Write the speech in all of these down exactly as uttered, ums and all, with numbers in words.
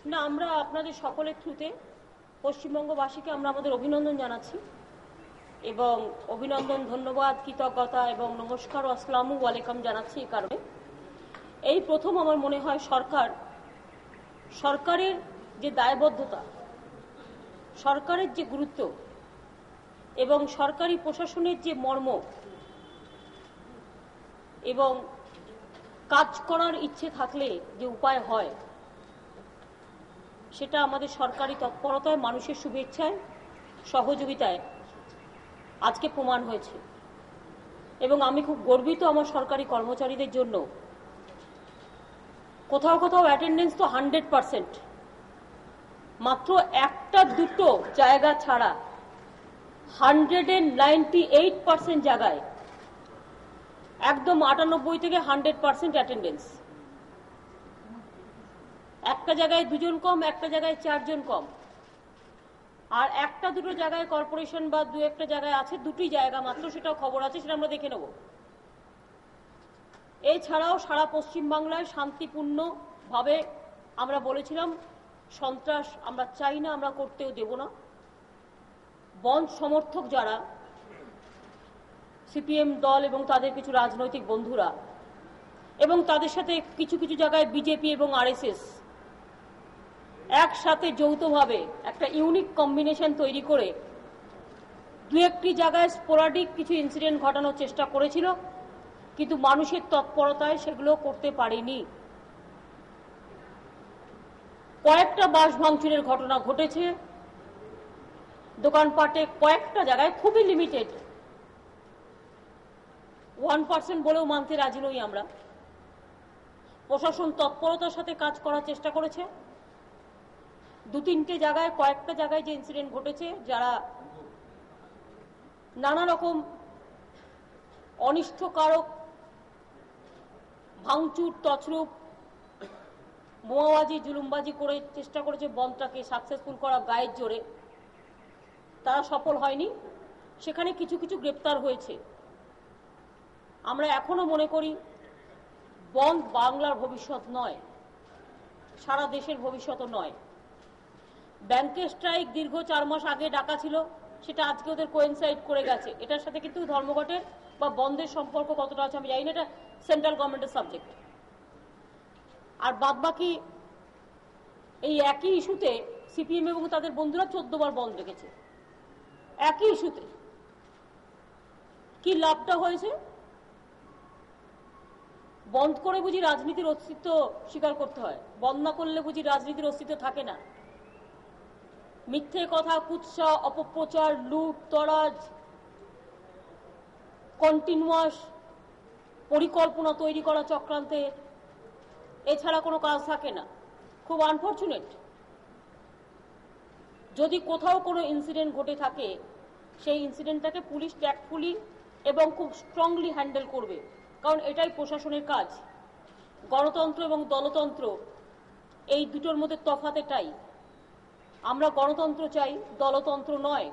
না, আমরা আপনাদের সকলের থ্রুতে পশ্চিমবঙ্গবাসীকে আমরা আমাদের অভিনন্দন জানাচ্ছি এবং অভিনন্দন, ধন্যবাদ, কৃতজ্ঞতা এবং নমস্কার ও আসসালামু আলাইকুম জানাচ্ছি। এই কারণে এই প্রথম আমার মনে হয় সরকার সরকারের যে দায়বদ্ধতা, সরকারের যে গুরুত্ব এবং সরকারি প্রশাসনের যে মর্ম এবং কাজ করার ইচ্ছে থাকলে যে উপায় হয়, সেটা আমাদের সরকারি তৎপরতায়, মানুষের শুভেচ্ছায়, সহযোগিতায় আজকে প্রমাণ হয়েছে। এবং আমি খুব গর্বিত আমার সরকারি কর্মচারীদের জন্য। কোথাও কোথাও অ্যাটেন্ডেন্স তো হান্ড্রেড পার্সেন্ট, মাত্র একটা দুটো জায়গা ছাড়া hundred and ninety eight percent জায়গায় একদম আটানব্বই থেকে হান্ড্রেড পার্সেন্ট অ্যাটেন্ডেন্স। একটা জায়গায় দুজন কম, একটা জায়গায় চারজন কম, আর একটা দুটো জায়গায় কর্পোরেশন বা দু একটা জায়গায় আছে দুটি জায়গা মাত্র, সেটাও খবর আছে, সেটা আমরা দেখে নেব। এছাড়াও সারা পশ্চিমবাংলায় শান্তিপূর্ণ ভাবে আমরা বলেছিলাম সন্ত্রাস আমরা চাই না, আমরা করতেও দেব না। বন্ধ সমর্থক যারা সিপিএম দল এবং তাদের কিছু রাজনৈতিক বন্ধুরা এবং তাদের সাথে কিছু কিছু জায়গায় বিজেপি এবং আরএসএস একসাথে যৌথভাবে একটা ইউনিক কম্বিনেশন তৈরি করে দু একটি জায়গায় স্পোরাডিক কিছু ইনসিডেন্ট ঘটানোর চেষ্টা করেছিল, কিন্তু মানুষের তৎপরতায় সেগুলো করতে পারেনি। কয়েকটা বাস ভাঙচুরের ঘটনা ঘটেছে দোকানপাটে, কয়েকটা জায়গায়, খুবই লিমিটেড, ওয়ান পার্সেন্ট বলেও মানতে রাজি নই আমরা। প্রশাসন তৎপরতার সাথে কাজ করার চেষ্টা করেছে। দু তিনটে জায়গায়, কয়েকটা জায়গায় যে ইনসিডেন্ট ঘটেছে, যারা নানা রকম অনিষ্টকারক ভাঙচুর, তছরূপ, বোমাবাজি, জুলুমবাজি করে চেষ্টা করেছে বন্ধটাকে সাকসেসফুল করা গায়ের জোরে, তারা সফল হয়নি। সেখানে কিছু কিছু গ্রেপ্তার হয়েছে। আমরা এখনো মনে করি বন্ধ বাংলার ভবিষ্যৎ নয়, সারা দেশের ভবিষ্যৎও নয়। ব্যাংকের স্ট্রাইক দীর্ঘ চার মাস আগে ডাকা ছিল, সেটা আজকে ওদের কোয়েনসাইড করে গেছে। এটার সাথে কিন্তু ধর্মঘটের বা বন্ধের সম্পর্ক কতটা আছে আমি জানি না, এটা সেন্ট্রাল গভর্নমেন্টের সাবজেক্ট। আর বাদ বাকি এই একই ইস্যুতে সিপিএম এবং তাদের বন্ধুরা চোদ্দ বার বন্ধ রেখেছে, একই ইস্যুতে। কি লাভটা হয়েছে? বন্ধ করে বুঝি রাজনীতির অস্তিত্ব স্বীকার করতে হয়? বন্ধ না করলে বুঝি রাজনীতির অস্তিত্ব থাকে না? মিথ্যে কথা, কুৎসা, অপপ্রচার, লুট তরাজ, কন্টিনিউয়াস পরিকল্পনা তৈরি করা চক্রান্তে, এছাড়া কোনো কাজ থাকে না। খুব আনফরচুনেট। যদি কোথাও কোনো ইনসিডেন্ট ঘটে থাকে, সেই ইনসিডেন্টটাকে পুলিশ ট্যাক্টফুলি এবং খুব স্ট্রংলি হ্যান্ডেল করবে, কারণ এটাই প্রশাসনের কাজ। গণতন্ত্র এবং দলতন্ত্র এই দুটোর মধ্যে তফাৎ এটাই। আমরা গণতন্ত্র চাই, দলতন্ত্র নয়।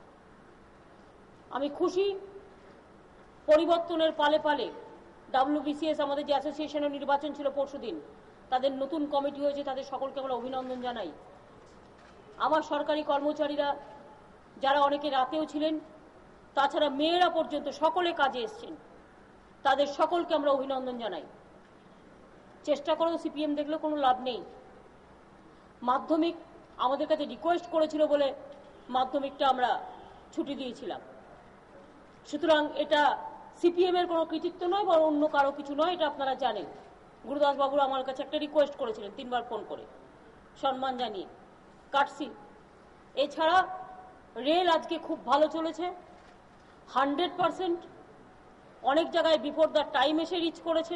আমি খুশি পরিবর্তনের পালে পালে ডাব্লিউবিসিএস, আমাদের যে অ্যাসোসিয়েশনের নির্বাচন ছিল পরশুদিন, তাদের নতুন কমিটি হয়েছে, তাদের সকলকে আমরা অভিনন্দন জানাই। আমার সরকারি কর্মচারীরা যারা অনেকে রাতেও ছিলেন, তাছাড়া মেয়েরা পর্যন্ত সকলে কাজে এসছেন, তাদের সকলকে আমরা অভিনন্দন জানাই। চেষ্টা করো, সিপিএম দেখলে কোনো লাভ নেই। মাধ্যমিক আমাদের কাছে রিকোয়েস্ট করেছিল বলে মাধ্যমিকটা আমরা ছুটি দিয়েছিলাম। সুতরাং এটা সিপিএম এর কোনো কৃতিত্ব নয় বা অন্য কারো কিছু নয়, এটা আপনারা জানেন। গুরুদাস বাবুরা আমার কাছে একটা রিকোয়েস্ট করেছিলেন তিনবার ফোন করে, সম্মান জানিয়ে কাটছি। এছাড়া রেল আজকে খুব ভালো চলেছে, হান্ড্রেড পার্সেন্ট। অনেক জায়গায় বিফোর দ্য টাইম এসে রিচ করেছে।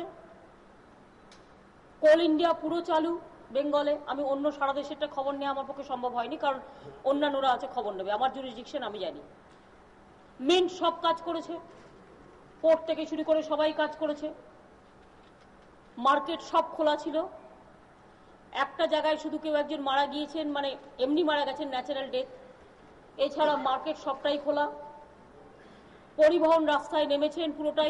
কোল ইন্ডিয়া পুরো চালু বেঙ্গলে। আমি অন্য সারা দেশেরটা খবর নেওয়া আমার পক্ষে সম্ভব হয়নি, কারণ অন্যান্যরা আছে খবর নেবে, আমার জুরিসডিকশন আমি জানি। মিন্ট সব কাজ করেছে, পোর্ট থেকে শুরু করে সবাই কাজ করেছে। মার্কেট সব খোলা ছিল। একটা জায়গায় শুধু কেউ একজন মারা গিয়েছেন, মানে এমনি মারা গেছেন, ন্যাচারাল ডেথ। এছাড়া মার্কেট সবটাই খোলা। পরিবহন রাস্তায় নেমেছেন পুরোটাই।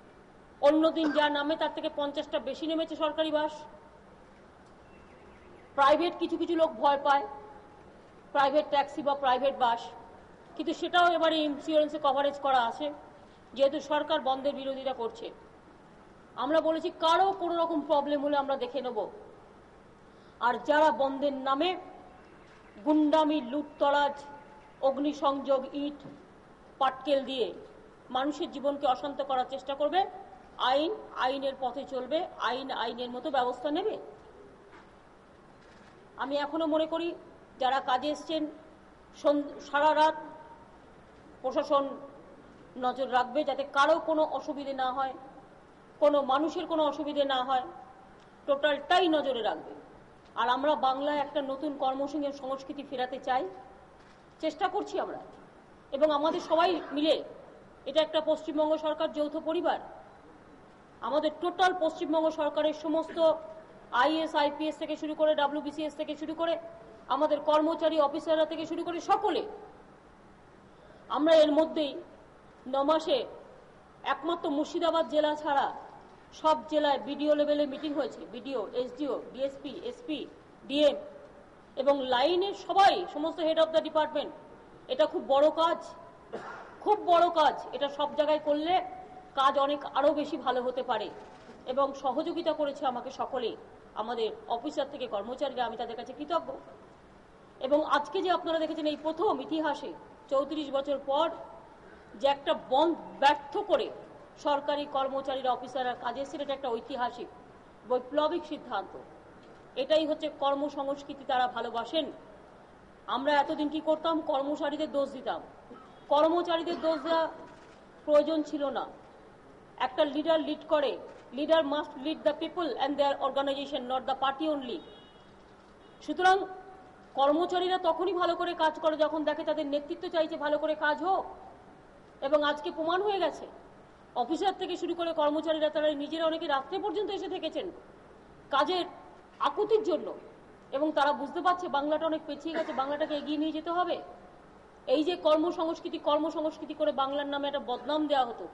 অন্যদিন যা নামে তার থেকে পঞ্চাশটা বেশি নেমেছে সরকারি বাস। প্রাইভেট কিছু কিছু লোক ভয় পায়, প্রাইভেট ট্যাক্সি বা প্রাইভেট বাস, কিন্তু সেটাও এবারে ইন্স্যুরেন্সে কভারেজ করা আছে, যেহেতু সরকার বন্ধের বিরোধিতা করছে। আমরা বলেছি কারো কোনো রকম প্রবলেম হলে আমরা দেখে নেব, আর যারা বন্ধের নামে গুন্ডামি, লুটতরাজ, অগ্নিসংযোগ, ইট পাটকেল দিয়ে মানুষের জীবনকে অশান্ত করার চেষ্টা করবে, আইন আইনের পথে চলবে, আইন আইনের মতো ব্যবস্থা নেবে। আমি এখনো মনে করি যারা কাজে এসছেন সারা রাত প্রশাসন নজর রাখবে যাতে কারো কোনো অসুবিধে না হয়, কোনো মানুষের কোনো অসুবিধে না হয়, টোটালটাই নজরে রাখবে। আর আমরা বাংলায় একটা নতুন কর্মসংস্থানের সংস্কৃতি ফেরাতে চাই, চেষ্টা করছি আমরা, এবং আমাদের সবাই মিলে, এটা একটা পশ্চিমবঙ্গ সরকার যৌথ পরিবার, আমাদের টোটাল পশ্চিমবঙ্গ সরকারের সমস্ত আইএস আইপিএস থেকে শুরু করে ডাব্লিউবিসিএস থেকে শুরু করে আমাদের কর্মচারী অফিসাররা থেকে শুরু করে সকলে আমরা এর মধ্যেই ন মাসে একমাত্র মুর্শিদাবাদ জেলা ছাড়া সব জেলায় বিডিও লেভেলে মিটিং হয়েছে, BDO, SDO, DSP, SP, DM এবং লাইনের সবাই, সমস্ত হেড অফ দ্য ডিপার্টমেন্ট। এটা খুব বড় কাজ, খুব বড় কাজ। এটা সব জায়গায় করলে কাজ অনেক আরো বেশি ভালো হতে পারে, এবং সহযোগিতা করেছে আমাকে সকলে, আমাদের অফিসার থেকে কর্মচারীরা, আমি তাদের কাছে কৃতজ্ঞ। এবং আজকে যে আপনারা দেখেছেন এই প্রথম ইতিহাসে চৌত্রিশ বছর পর যে একটা বন্ধ ব্যর্থ করে সরকারি কর্মচারীরা অফিসাররা কাজে এসেছে, এটা একটা ঐতিহাসিক বৈপ্লবিক সিদ্ধান্ত। এটাই হচ্ছে কর্মসংস্কৃতি, তারা ভালোবাসেন। আমরা এতদিন কি করতাম, কর্মচারীদের দোষ দিতাম। কর্মচারীদের দোষ দেওয়া প্রয়োজন ছিল না। একটা লিডার লিড করে, leader must lead the people and their organisation, not the party only. সুতরাং কর্মচারীরা তখনই ভালো করে কাজ করে যখন দেখে তাদের নেতৃত্ব চাইছে ভালো করে কাজ হোক, এবং আজকে প্রমাণ হয়ে গেছে। অফিসার থেকে শুরু করে কর্মচারীরা তারা নিজেরা অনেকে রাত্রে পর্যন্ত এসে থেকেছেন কাজের আকুতির জন্য, এবং তারা বুঝতে পারছে বাংলাটা অনেক পেছিয়ে গেছে, বাংলাটাকে এগিয়ে নিয়ে যেতে হবে। এই যে কর্মসংস্কৃতি কর্মসংস্কৃতি করে বাংলার নামে একটা বদনাম দেওয়া হতো,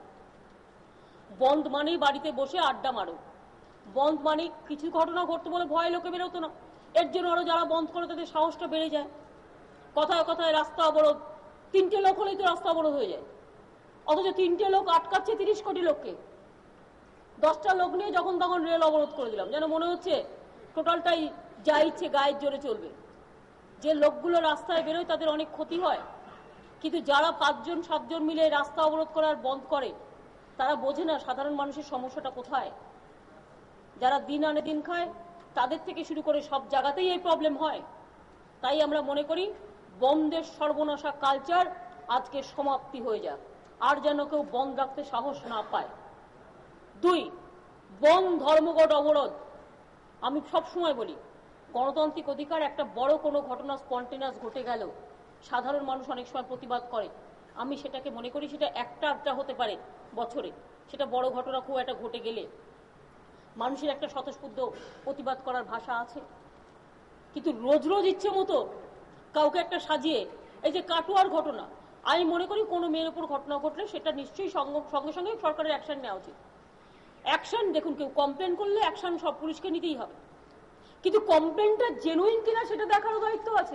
বন্ধ মানেই বাড়িতে বসে আড্ডা মারো, বন্ধ মানে কিছু ঘটনা ঘটতে বলে ভয় লোকে বেরোতো না, এর জন্য আরো যারা বন্ধ করে তাদের সাহসটা বেড়ে যায়। কথায় কথায় রাস্তা অবরোধ, তিনটে লোক হলেই তো রাস্তা অবরোধ হয়ে যায়, অথচ তিনটে লোক আটকাচ্ছে তিরিশ কোটি লোককে। দশটা লোক নিয়ে যখন তখন রেল অবরোধ করে দিলাম, যেন মনে হচ্ছে টোটালটাই যা ইচ্ছে গায়ের জোরে চলবে। যে লোকগুলো রাস্তায় বেরোয় তাদের অনেক ক্ষতি হয়, কিন্তু যারা পাঁচজন সাতজন মিলে রাস্তা অবরোধ করার বন্ধ করে তারা বোঝে না সাধারণ মানুষের সমস্যাটা কোথায়। যারা দিন আনে দিন খায় তাদের থেকে শুরু করে সব জায়গাতেই এই প্রবলেম হয়। তাই আমরা মনে করি বন্ধের সর্বনাশা কালচার আজকে সমাপ্তি হয়ে যাক, আর যেন কেউ বন্ধ রাখতে সাহস না পায়। দুই, বন্ধ ধর্মঘট অবরোধ। আমি সব সময় বলি গণতান্ত্রিক অধিকার, একটা বড় কোনো ঘটনা স্পন্টেনিয়াস ঘটে গেল সাধারণ মানুষ অনেক সময় প্রতিবাদ করে, আমি সেটাকে মনে করি সেটা একটা একটা হতে পারে বছরে, সেটা বড় ঘটনা খুব একটা ঘটে গেলে মানুষের একটা স্বতঃস্ফূর্ত প্রতিবাদ করার ভাষা আছে। কিন্তু রোজ রোজ ইচ্ছে মতো কাউকে একটা সাজিয়ে, এই যে কাটুয়ার ঘটনা, আমি মনে করি কোনো মেয়ের উপর ঘটনা ঘটলে সেটা নিশ্চয়ই সঙ্গে সঙ্গে সরকারের অ্যাকশন নেওয়া উচিত। অ্যাকশন দেখুন, কেউ কমপ্লেন করলে অ্যাকশন সব পুলিশকে নিতেই হবে, কিন্তু কমপ্লেনটা জেনুইন কিনা সেটা দেখারও দায়িত্ব আছে।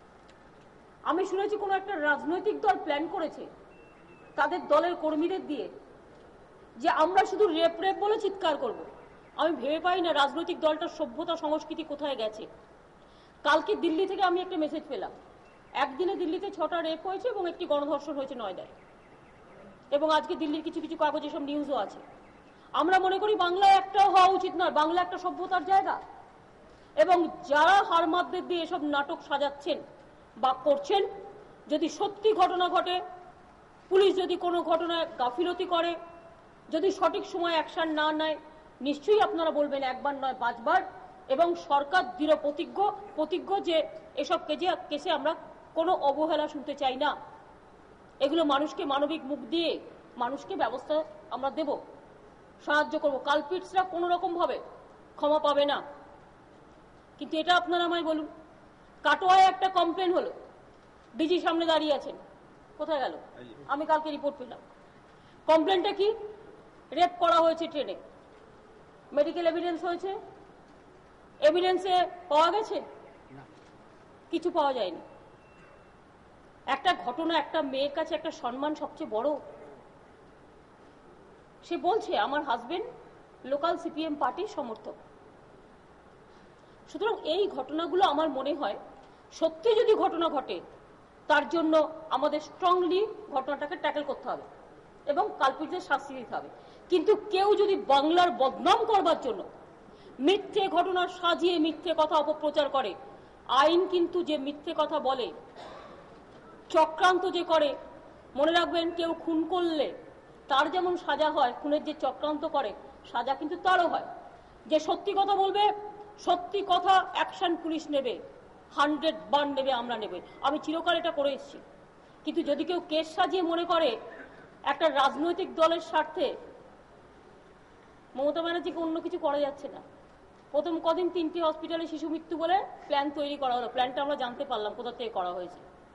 আমি শুনেছি কোনো একটা রাজনৈতিক দল প্ল্যান করেছে তাদের দলের কর্মীদের দিয়ে যে আমরা শুধু রেপ রেপ বলে চিৎকার করব। আমি ভেবে পাই না রাজনৈতিক দলটার সভ্যতা সংস্কৃতি কোথায় গেছে। কালকে দিল্লি থেকে আমি একটা মেসেজ পেলাম, একদিনে দিল্লিতে ছটা রেপ হয়েছে এবং একটি গণধর্ষণ হয়েছে নয়দায়, এবং আজকে দিল্লির কিছু কিছু কাগজে সব নিউজও আছে। আমরা মনে করি বাংলায় একটাও হওয়া উচিত নয়, বাংলা একটা সভ্যতার জায়গা, এবং যারা হারমাদদের দিয়ে এসব নাটক সাজাচ্ছেন বা করছেন, যদি সত্যি ঘটনা ঘটে, পুলিশ যদি কোনো ঘটনায় গাফিলতি করে, যদি সঠিক সময় অ্যাকশন না নেয়, নিশ্চয়ই আপনারা বলবেন একবার নয় পাঁচবার, এবং সরকার দৃঢ় প্রতিজ্ঞ প্রতিজ্ঞ যে এসব কেজে কেসে আমরা কোনো অবহেলা শুনতে চাই না। এগুলো মানুষকে মানবিক মুখ দিয়ে মানুষকে ব্যবস্থা আমরা দেব, সাহায্য করব। কালপিটসরা কোনো রকম ভাবে ক্ষমা পাবে না। কিন্তু এটা আপনারা আমায় বলুন, কাটোয়ায় একটা কমপ্লেন হলো, ডিজি সামনে দাঁড়িয়ে আছেন, কোথায় গেল? আমি কালকে রিপোর্ট পেলাম। কমপ্লেনটা কি? রেপ করা হয়েছে ট্রেনে, মেডিকেল এভিডেন্স হয়েছে, এভিডেন্সে পাওয়া গেছে? কিছু পাওয়া যায়নি। একটা ঘটনা, একটা মেয়ের কাছে একটা সম্মান সবচেয়ে বড়। সে বলছে আমার হাজবেন্ড লোকাল সিপিএম পার্টির সমর্থক। সুতরাং এই ঘটনাগুলো আমার মনে হয় সত্যি যদি ঘটনা ঘটে তার জন্য আমাদের স্ট্রংলি ঘটনাটাকে ট্যাকেল করতে হবে এবং কালপিটদের শাস্তি দিতে হবে। কিন্তু কেউ যদি বাংলার বদনাম করবার জন্য মিথ্যে ঘটনা সাজিয়ে মিথ্যে কথা অপপ্রচার করে, আইন কিন্তু যে মিথ্যে কথা বলে, চক্রান্ত যে করে, মনে রাখবেন কেউ খুন করলে তার যেমন সাজা হয়, খুনের যে চক্রান্ত করে সাজা কিন্তু তারও হয়। যে সত্যি কথা বলবে, সত্যি কথা অ্যাকশন পুলিশ নেবে, হান্ড্রেড বান নেবে, আমরা নেবে। আমি চিরকাল এটা করে এসেছি। কিন্তু যদি কেউ কেস সাজিয়ে মনে করে একটা রাজনৈতিক দলের স্বার্থে, মমতা ব্যানার্জিকে অন্য কিছু করা যাচ্ছে না। প্রথম কদিন তিনটি হসপিটালে শিশু মৃত্যু বলে প্ল্যান তৈরি করা হলো, প্ল্যানটা আমরা জানতে পারলাম কোথা থেকে করা হয়েছে।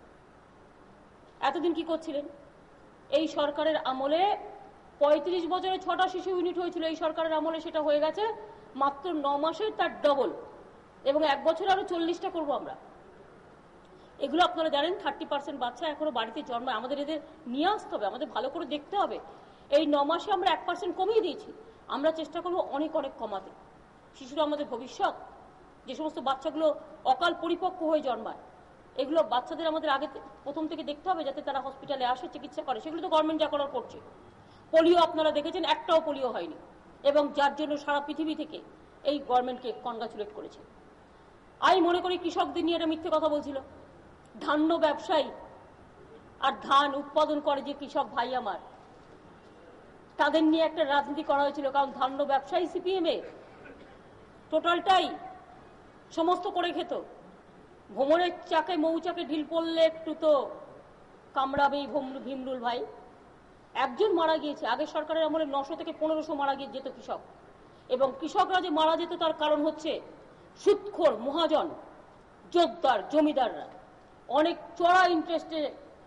এতদিন কি করছিলেন? এই সরকারের আমলে পঁয়ত্রিশ বছরে ছটা শিশু ইউনিট হয়েছিল, এই সরকারের আমলে সেটা হয়ে গেছে মাত্র ন মাসের তার ডবল, এবং এক বছর আরো চল্লিশটা করবো আমরা। এগুলো আপনারা জানেন, থার্টি পার্সেন্ট বাচ্চা এখনো বাড়িতে জন্মায়। আমাদের এদের নিয়ে আসতে হবে, আমাদের ভালো করে দেখতে হবে। এই ন মাসে আমরা এক পার্সেন্ট কমিয়ে দিয়েছি, আমরা চেষ্টা করবো অনেক অনেক কমাতে। শিশুরা আমাদের ভবিষ্যৎ। যে সমস্ত বাচ্চাগুলো অকাল পরিপক্ক হয়ে জন্মায়, এগুলো বাচ্চাদের আমাদের আগে প্রথম থেকে দেখতে হবে যাতে তারা হসপিটালে আসে, চিকিৎসা করে। সেগুলো তো গভর্নমেন্ট যা করার করছে। পোলিও আপনারা দেখেছেন, একটাও পোলিও হয়নি, এবং যার জন্য সারা পৃথিবী থেকে এই গভর্নমেন্টকে কনগ্রাচুলেট করেছে। আমি মনে করি কৃষকদের নিয়ে এটা মিথ্যে কথা বলছিল। ধান্য ব্যবসায়ী আর ধান উৎপাদন করে যে কৃষক ভাই আমার, তাদের নিয়ে একটা রাজনীতি করা হয়েছিল। কারণ ধান্য ব্যবসায়ী সিপিএম এ টোটালটাই সমস্ত করে খেত। ভ্রমণের চাকে মৌচাকে ঢিল পড়লে একটু তো কামড়াবেই ভীমরুল ভাই। একজন মারা গিয়েছে, আগের সরকারের আমলে নশো থেকে পনেরোশো মারা গিয়ে যেত কৃষক। এবং কৃষকরা যে মারা যেত তার কারণ হচ্ছে সুদখোর মহাজন, জোরদার, জমিদাররা অনেক চড়া ইন্টারেস্টে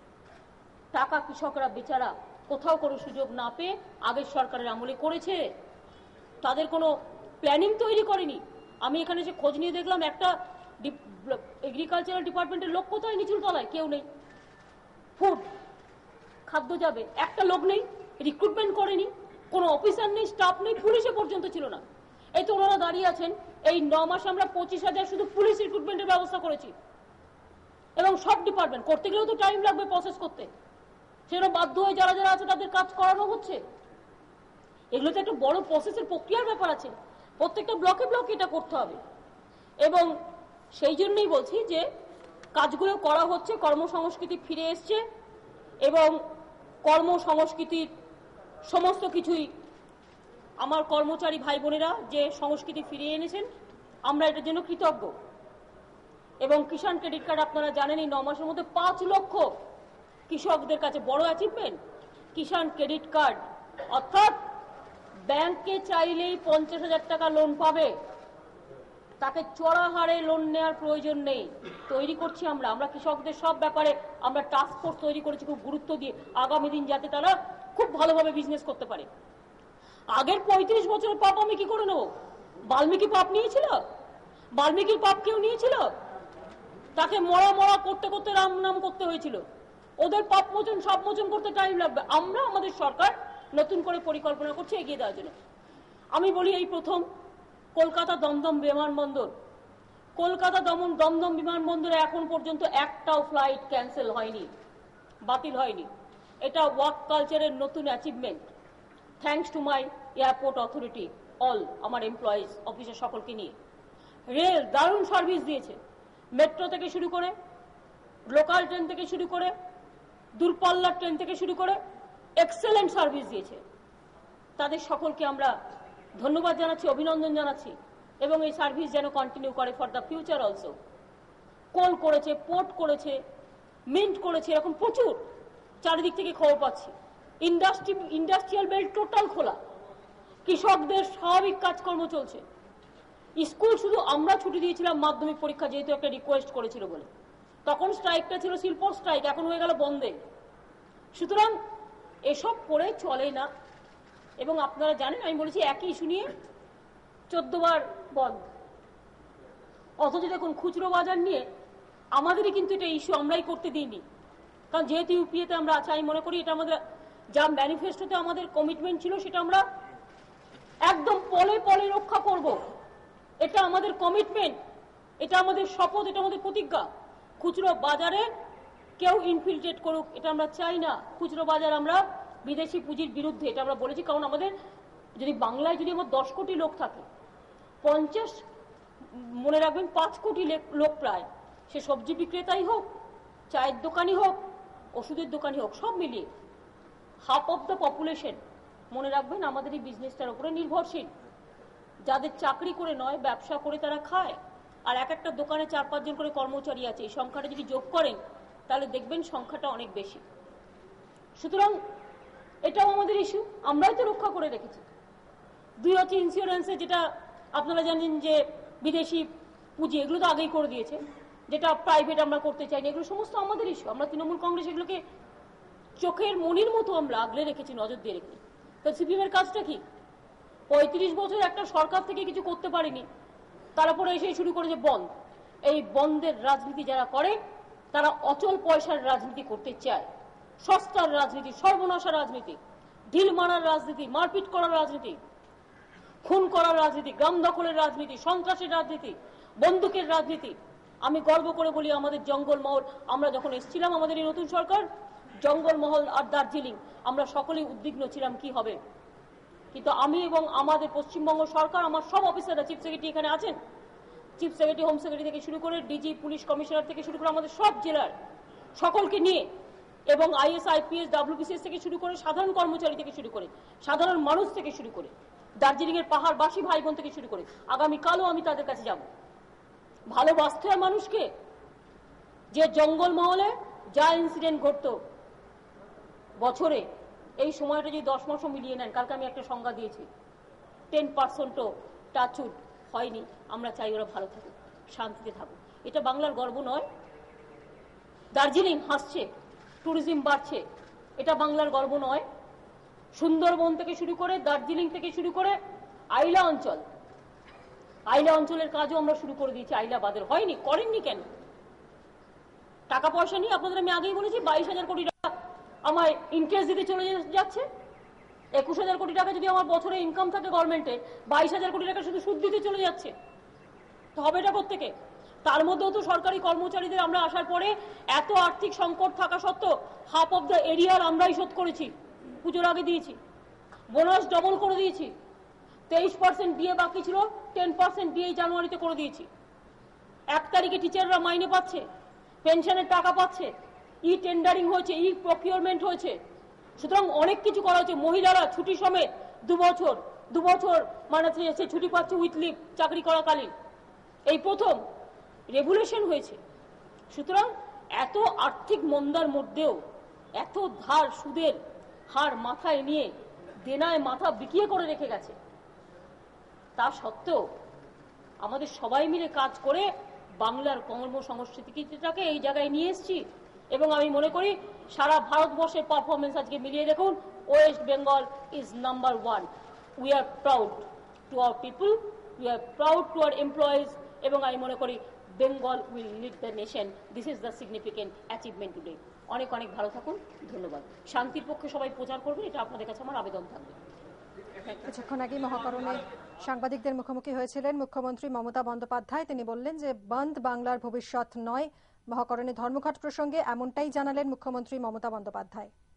টাকা কৃষকরা বেচারা কোথাও কোনো সুযোগ না পেয়ে আগের সরকারের আমলে করেছে। তাদের কোনো প্ল্যানিং তৈরি করেনি। আমি এখানে যে খোঁজ নিয়ে দেখলাম, একটা এগ্রিকালচারাল ডিপার্টমেন্টের লোক কোথায়? নিচুল তলায়, কেউ নেই। ফুড খাদ্য যাবে, একটা লোক নেই, রিক্রুটমেন্ট করেনি, কোনো অফিসার নেই, স্টাফ নেই, পুলিশে পর্যন্ত ছিল না। এই তো ওনারা দাঁড়িয়ে আছেন। এই ন মাসে আমরা পঁচিশ হাজার শুধু পুলিশ রিক্রুটমেন্টের ব্যবস্থা করেছি, এবং সব ডিপার্টমেন্ট করতে গেলেও তো টাইম লাগবে প্রসেস করতে। সেরকম বাধ্য হয়ে যারা যারা আছে তাদের কাজ করানো হচ্ছে। এগুলো তো একটা বড় প্রসেসের প্রক্রিয়ার ব্যাপার আছে, প্রত্যেকটা ব্লকে ব্লকে এটা করতে হবে। এবং সেই জন্যই বলছি যে কাজগুলো করা হচ্ছে, কর্মসংস্কৃতি ফিরে এসছে, এবং কর্মসংস্কৃতির সমস্ত কিছুই আমার কর্মচারী ভাই বোনেরা যে সংস্কৃতি ফিরিয়ে এনেছেন, আমরা এটার জন্য কৃতজ্ঞ। এবং কিষাণ ক্রেডিট কার্ড আপনারা জানেন, এই ন মাসের মধ্যে পাঁচ লক্ষ কৃষকদের কাছে, বড় অ্যাচিভমেন্ট, কিষাণ ক্রেডিট কার্ড। অর্থাৎ ব্যাংকে চাইলেই পঞ্চাশ হাজার টাকা লোন পাবে, তাকে চড়া হারে লোন নেওয়ার প্রয়োজন নেই। তৈরি করছি আমরা আমরা কৃষকদের সব ব্যাপারে আমরা টাস্ক ফোর্স তৈরি করেছি খুব গুরুত্ব দিয়ে, আগামী দিন যাতে তারা খুব ভালোভাবে বিজনেস করতে পারে। আগের পঁয়ত্রিশ বছরের পাপ আমি কি করে নেব? বাল্মীকি পাপ নিয়েছিল? বাল্মীকির পাপ কেউ নিয়েছিল? তাকে মরা মরা করতে করতে রাম নাম করতে হয়েছিল। ওদের পাপ মোচন সব মোচন করতে টাইম লাগবে। আমরা আমাদের সরকার নতুন করে পরিকল্পনা করছে এগিয়ে দেওয়ার জন্য। আমি বলি, এই প্রথম কলকাতা দমদম বিমানবন্দর, কলকাতা দমন দমদম বিমানবন্দরে এখন পর্যন্ত একটাও ফ্লাইট ক্যান্সেল হয়নি, বাতিল হয়নি। এটা ওয়ার্ক কালচারের নতুন achievement. Thanks to my airport authority, all আমার এমপ্লয়িজ, অফিসের সকলকে নিয়ে। রেল দারুণ সার্ভিস দিয়েছে, মেট্রো থেকে শুরু করে, লোকাল ট্রেন থেকে শুরু করে, দূরপাল্লার ট্রেন থেকে শুরু করে এক্সেলেন্ট সার্ভিস দিয়েছে। তাদের সকলকে আমরা ধন্যবাদ জানাচ্ছি, অভিনন্দন জানাচ্ছি, এবং এই সার্ভিস যেন কন্টিনিউ করে for the future also. Coal করেছে, পোর্ট করেছে, মিন্ট করেছে, এরকম প্রচুর চারিদিক থেকে খবর পাচ্ছি। ইন্ডাস্ট্রি ইন্ডাস্ট্রিয়াল বেল্ট টোটাল খোলা, কৃষকদের স্বাভাবিক কাজকর্ম চলছে। স্কুল শুধু আমরা ছুটি দিয়েছিলাম মাধ্যমিক পরীক্ষা যেহেতু একটা রিকোয়েস্ট করেছিল বলে, তখন স্ট্রাইকটা ছিল শিল্প স্ট্রাইক, এখন হয়ে গেল বন্ধে। সুতরাং এসব করে চলে না। এবং আপনারা জানেন, আমি বলেছি একই ইস্যু নিয়ে চোদ্দ বার বন্ধ, অথচ দেখুন খুচরো বাজার নিয়ে আমাদেরই কিন্তু এটা ইস্যু আমরাই করতে দিইনি, কারণ যেহেতু ইউপিএতে আমরা আছি আমি মনে করি এটা আমাদের যা ম্যানিফেস্টোতে আমাদের কমিটমেন্ট ছিল সেটা আমরা একদম পলে পলে রক্ষা করব। এটা আমাদের কমিটমেন্ট, এটা আমাদের শপথ, এটা আমাদের প্রতিজ্ঞা। খুচরো বাজারে কেউ ইনফিল্ট্রেট করুক এটা আমরা চাই না। খুচরো বাজার আমরা বিদেশি পুঁজির বিরুদ্ধে এটা আমরা বলেছি, কারণ আমাদের যদি বাংলায় যদি আমার দশ কোটি লোক থাকে, পঞ্চাশ মনে রাখবেন পাঁচ কোটি লোক প্রায়, সে সবজি বিক্রেতাই হোক, চায়ের দোকানই হোক, ওষুধের দোকানই হোক, সব মিলিয়ে হাফ অফ দ্য পপুলেশন মনে রাখবেন আমাদের এই বিজনেসটার উপরে নির্ভরশীল। যাদের চাকরি করে নয় ব্যবসা করে তারা খায়, আর এক একটা দোকানে চার পাঁচজন করে কর্মচারী আছে, এই সংখ্যাটা যদি যোগ করেন তাহলে দেখবেন সংখ্যাটা অনেক বেশি। সুতরাং এটাও আমাদের ইস্যু, আমরাই তো রক্ষা করে রেখেছি। দুই হচ্ছে ইন্স্যুরেন্সে, যেটা আপনারা জানেন যে বিদেশি পুঁজি, এগুলো তো আগেই করে দিয়েছে, যেটা প্রাইভেট আমরা করতে চাই না, এগুলো সমস্ত আমাদের ইস্যু। আমরা তৃণমূল কংগ্রেস এগুলোকে চোখের মনির মতো আমরা আগলে রেখেছি, নজর দিয়ে রেখেছি। তো সিপিএম এর কাজটা কি? পঁয়ত্রিশ বছর একটা সরকার থেকে কিছু করতে পারেনি, তারপরে এসে শুরু করেছে বন্ধ। এই বন্ধের রাজনীতি যারা করে তারা অচল পয়সার রাজনীতি করতে চায়, সস্তার রাজনীতি, সর্বনাশা রাজনীতি, ঢিল মারার রাজনীতি, মারপিট করার রাজনীতি, খুন করার রাজনীতি, গ্রাম দখলের রাজনীতি, সন্ত্রাসের রাজনীতি, বন্দুকের রাজনীতি। আমি গর্ব করে বলি আমাদের জঙ্গলমহল, আমরা যখন এসেছিলাম আমাদের এই নতুন সরকার, জঙ্গলমহল আর দার্জিলিং আমরা সকলেই উদ্বিগ্ন ছিলাম কি হবে, কিন্তু আমি এবং আমাদের পশ্চিমবঙ্গ সরকার, আমার সব অফিসাররা, চিফ সেক্রেটারি এখানে আছেন, চিফ সেক্রেটারি, হোম সেক্রেটারি থেকে শুরু করে ডিজি, পুলিশ কমিশনার থেকে শুরু করে আমাদের সব জেলার সকলকে নিয়ে, এবং আইএস, আইপিএস, ডাব্লিউবিসিএস থেকে শুরু করে সাধারণ কর্মচারী থেকে শুরু করে সাধারণ মানুষ থেকে শুরু করে দার্জিলিং এর পাহাড়বাসী ভাই বোন থেকে শুরু করে আগামীকালও আমি তাদের কাছে যাব। ভালোবাসতে হয় মানুষকে। যে জঙ্গলমহলে যা ইনসিডেন্ট ঘটতো বছরে, এই সময়টা যদি দশ মাসও মিলিয়ে নেন, কালকে আমি একটা সংজ্ঞা দিয়েছি, টেন পার্সেন্টও টাচুট হয়নি। আমরা চাই ওরা ভালো থাকুক, শান্তিতে থাকুক। এটা বাংলার গর্ব নয়? দার্জিলিং হাসছে, ট্যুরিজম বাড়ছে, এটা বাংলার গর্ব নয়? সুন্দরবন থেকে শুরু করে, দার্জিলিং থেকে শুরু করে আইলা অঞ্চল, আইলা অঞ্চলের কাজও আমরা শুরু করে দিয়েছি। আইলা বাদের হয়নি, করেননি কেন? টাকা পয়সা নিয়ে আপনাদের আমি আগেই বলেছি, বাইশ হাজার কোটি টাকা আমার ইন্টারেস্ট দিতে চলে যাচ্ছে। একুশ হাজার কোটি টাকা যদি আমার বছরে ইনকাম থাকে গভর্নমেন্টে, বাইশ হাজার কোটি টাকা শুধু সুদ দিতে চলে যাচ্ছে। তো হবে এটা কোত্থেকে? তার মধ্যেও তো সরকারি কর্মচারীদের আমরা আসার পরে এত আর্থিক সংকট থাকা সত্ত্বেও হাফ অফ দ্য এরিয়ার আমরাই শোধ করেছি, পুজোর আগে দিয়েছি, বোনাস ডবল করে দিয়েছি, তেইশ পার্সেন্ট দিয়ে বাকি ছিল, টেন পার্সেন্ট দিয়ে জানুয়ারিতে করে দিয়েছি। এক তারিখে টিচাররা মাইনে পাচ্ছে, পেনশনের টাকা পাচ্ছে, ই টেন্ডারিং হয়েছে, ই প্রকিউরমেন্ট হয়েছে। সুতরাং অনেক কিছু করা হচ্ছে। মহিলারা ছুটি সমেত দু বছর দু বছর মানে সে ছুটি পাচ্ছে উইথ লিভ, চাকরি করাকালীন। এই প্রথম রেগুলেশন হয়েছে। সুতরাং এত আর্থিক মন্দার মধ্যেও এত ধার সুদের হার মাথায় নিয়ে দেনায় মাথা বিকিয়ে করে রেখে গেছে, তা সত্ত্বেও আমাদের সবাই মিলে কাজ করে বাংলার কর্মসংস্কৃতিটাকে এই জায়গায় নিয়ে এসেছি। এবং আমি মনে করি সারা ভারতবর্ষের পারফরমেন্স আজকে মিলিয়ে দেখুন, West Bengal is number one. We are proud to our people, we are proud to our employees, এবং আমি মনে করি Bengal will lead the nation. This is the significant achievement today. অনেক অনেক ভালো থাকুন, ধন্যবাদ। শান্তির পক্ষে সবাই প্রচার করবেন, এটা আপনাদের কাছে আমার আবেদন থাকবে। কিছুক্ষণ আগে মহাকরণে সাংবাদিকদের মুখোমুখি হয়েছিলেন মুখ্যমন্ত্রী মমতা বন্দ্যোপাধ্যায়। তিনি বললেন যে বন্ধ বাংলার ভবিষ্যৎ নয়। মহাকরণে ধর্মঘট প্রসঙ্গে এমনটাই জানালেন মুখ্যমন্ত্রী মমতা বন্দ্যোপাধ্যায়।